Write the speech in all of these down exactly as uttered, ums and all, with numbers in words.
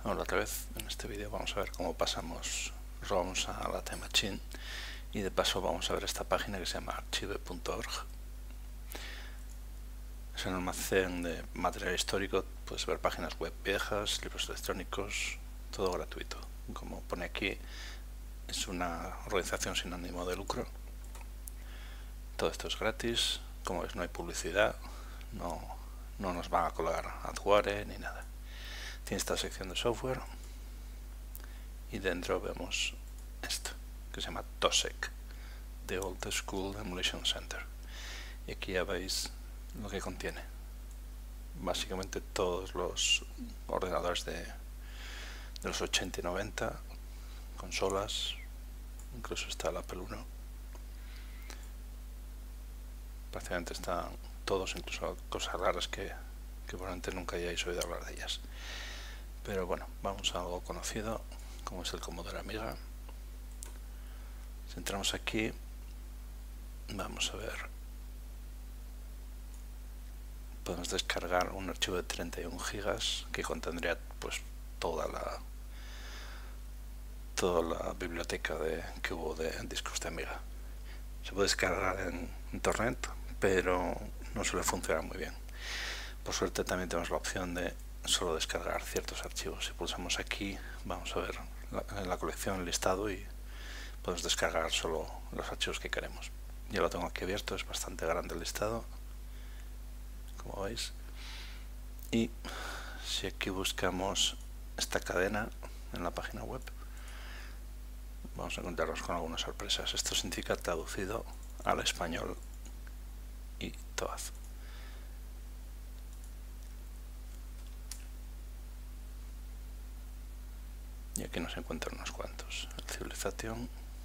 Hola otra vez. En este vídeo vamos a ver cómo pasamos ROMs a la Time Machine y de paso vamos a ver esta página que se llama archive punto org. Es un almacén de material histórico, puedes ver páginas web viejas, libros electrónicos, todo gratuito. Como pone aquí, es una organización sin ánimo de lucro. Todo esto es gratis, como ves no hay publicidad, no, no nos van a colgar adware ni nada. Tiene esta sección de software y dentro vemos esto que se llama TOSEC, The Old School Emulation Center, y aquí ya veis lo que contiene. Básicamente todos los ordenadores de, de los ochenta y noventa, consolas, incluso está el Apple uno, prácticamente están todos, incluso cosas raras que, que probablemente nunca hayáis oído hablar de ellas. Pero bueno, vamos a algo conocido como es el Commodore Amiga. Si entramos aquí, vamos a ver, podemos descargar un archivo de treinta y uno gigas que contendría pues toda la toda la biblioteca de, que hubo de discos de Amiga. Se puede descargar en, en torrent, pero no suele funcionar muy bien. Por suerte también tenemos la opción de solo descargar ciertos archivos. Si pulsamos aquí vamos a ver la, la colección, el listado, y podemos descargar solo los archivos que queremos. Yo lo tengo aquí abierto, es bastante grande el listado, como veis. Y si aquí buscamos esta cadena en la página web, vamos a encontrarnos con algunas sorpresas. Esto significa traducido al español y T O A Z. Y aquí nos encuentran unos cuantos: el Civilization,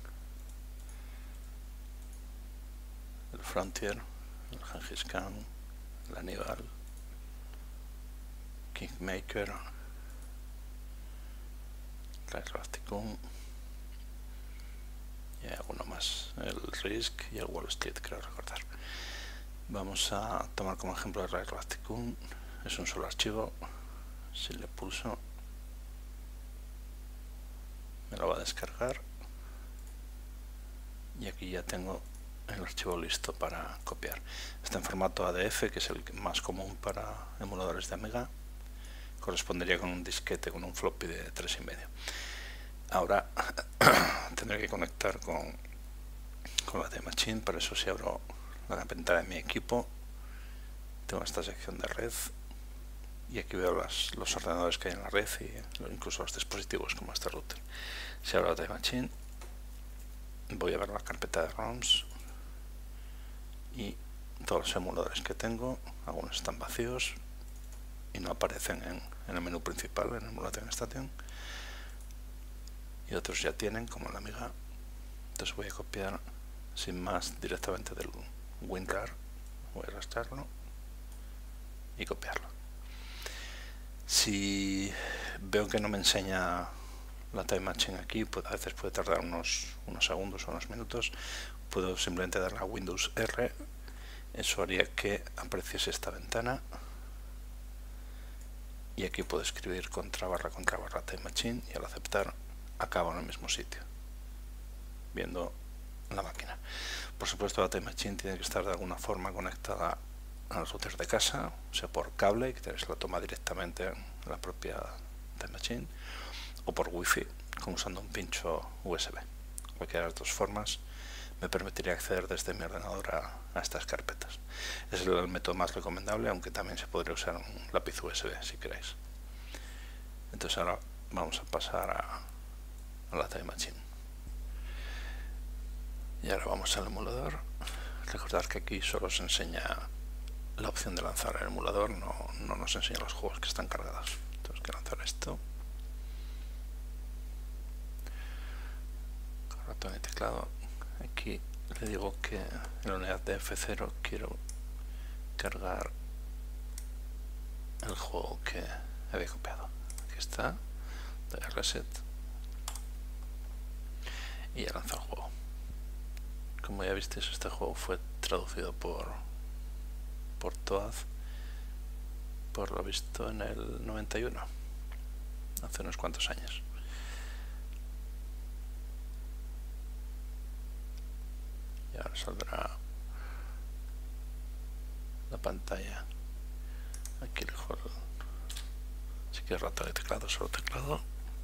el Frontier, el Gengis Khan, el Hannibal, Kingmaker, el Galacticum y alguno más, el Risk y el Wall Street, creo recordar. Vamos a tomar como ejemplo el Galacticum. Es un solo archivo. Si le pulso, me lo va a descargar y aquí ya tengo el archivo listo para copiar. Está en formato A D F, que es el más común para emuladores de Amiga. Correspondería con un disquete, con un floppy de tres y medio. Ahora tendré que conectar con, con la Time Machine. Para eso, si abro la ventana de mi equipo, tengo esta sección de red y aquí veo las, los ordenadores que hay en la red y incluso los dispositivos como este router. Si abro la Time Machine, voy a ver la carpeta de ROMs y todos los emuladores que tengo. Algunos están vacíos y no aparecen en, en el menú principal, en Emulation Station, y otros ya tienen, como la Amiga. Entonces voy a copiar sin más directamente del WinRAR, voy a arrastrarlo y copiarlo. Si veo que no me enseña la Time Machine aquí, pues a veces puede tardar unos, unos segundos o unos minutos, puedo simplemente darle a Windows R. Eso haría que apareciese esta ventana y aquí puedo escribir contra barra contra barra Time Machine y al aceptar acabo en el mismo sitio viendo la máquina. Por supuesto, la Time Machine tiene que estar de alguna forma conectada al router de casa, o sea por cable, que tenéis la toma directamente en la propia Time Machine, o por wifi, como usando un pincho U S B. Cualquiera de las dos formas me permitiría acceder desde mi ordenador a, a estas carpetas. Es el método más recomendable, aunque también se podría usar un lápiz U S B si queréis. Entonces ahora vamos a pasar a, a la Time Machine. Y ahora vamos al emulador. Recordad que aquí solo os enseña la opción de lanzar el emulador, no, no nos enseña los juegos que están cargados. Tenemos que lanzar esto con ratón y teclado. Aquí le digo que en la unidad de F cero quiero cargar el juego que había copiado. Aquí está, doy a reset y ya lanza el juego. Como ya visteis, este juego fue traducido por por T O A Z, por lo visto en el noventa y uno. hace unos cuantos años. Y ahora saldrá la pantalla. Aquí dejo el, si quieres ratón y teclado, solo teclado.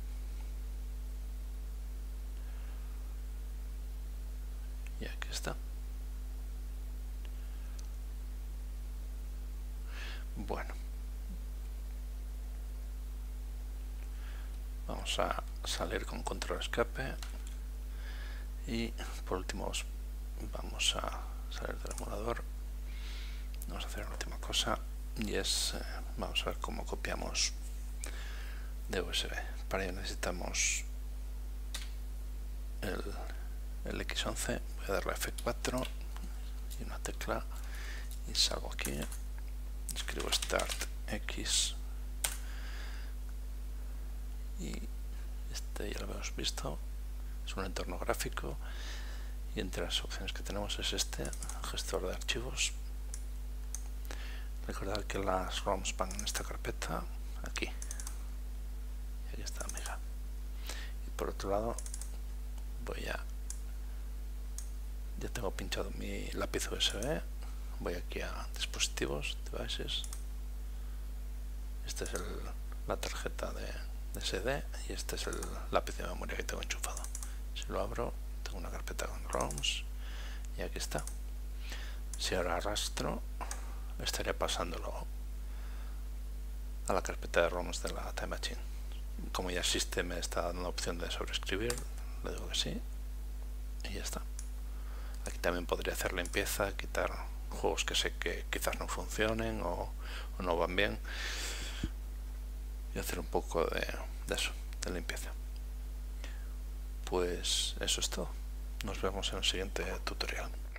Y aquí está. Bueno, vamos a salir con control escape y por último vamos a salir del emulador. Vamos a hacer una última cosa y es eh, vamos a ver cómo copiamos de U S B. Para ello necesitamos el, el equis once. Voy a darle a F cuatro y una tecla y salgo aquí, escribo Start X y este ya lo hemos visto, es un entorno gráfico y entre las opciones que tenemos es este, gestor de archivos. Recordad que las ROMs van en esta carpeta, aquí, y aquí está Amiga. Y por otro lado voy a, ya tengo pinchado mi lápiz U S B, voy aquí a dispositivos, devices, esta es el, la tarjeta de, de ese de y este es el lápiz de memoria que tengo enchufado. Si lo abro, tengo una carpeta con ROMs y aquí está. Si ahora arrastro, estaría pasándolo a la carpeta de ROMs de la Time Machine. Como ya existe, me está dando la opción de sobreescribir, le digo que sí y ya está. Aquí también podría hacer limpieza, quitar juegos que sé que quizás no funcionen o, o no van bien y hacer un poco de, de eso, de limpieza. Pues eso es todo. Nos vemos en el siguiente tutorial.